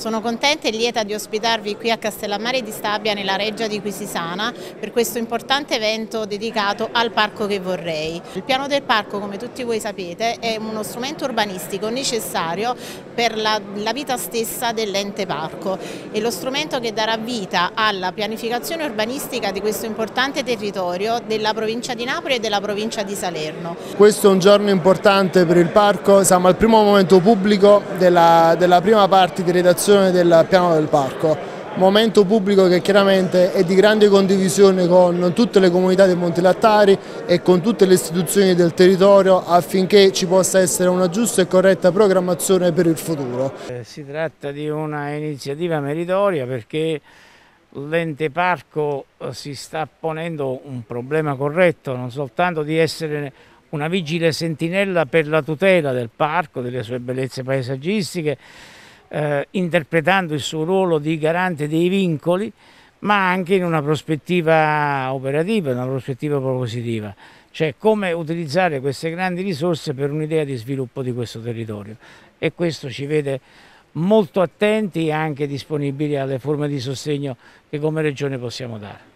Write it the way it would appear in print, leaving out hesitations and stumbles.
Sono contenta e lieta di ospitarvi qui a Castellammare di Stabia nella Reggia di Quisisana per questo importante evento dedicato al Parco che vorrei. Il piano del parco, come tutti voi sapete, è uno strumento urbanistico necessario per la vita stessa dell'ente parco. È lo strumento che darà vita alla pianificazione urbanistica di questo importante territorio della provincia di Napoli e della provincia di Salerno. Questo è un giorno importante per il parco, siamo al primo momento pubblico della prima parte di redazione del piano del parco, momento pubblico che chiaramente è di grande condivisione con tutte le comunità dei Montilattari e con tutte le istituzioni del territorio affinché ci possa essere una giusta e corretta programmazione per il futuro. Si tratta di una iniziativa meritoria perché l'ente parco si sta ponendo un problema corretto, non soltanto di essere una vigile sentinella per la tutela del parco, delle sue bellezze paesaggistiche, interpretando il suo ruolo di garante dei vincoli, ma anche in una prospettiva operativa, in una prospettiva propositiva, cioè come utilizzare queste grandi risorse per un'idea di sviluppo di questo territorio. E questo ci vede molto attenti e anche disponibili alle forme di sostegno che come Regione possiamo dare.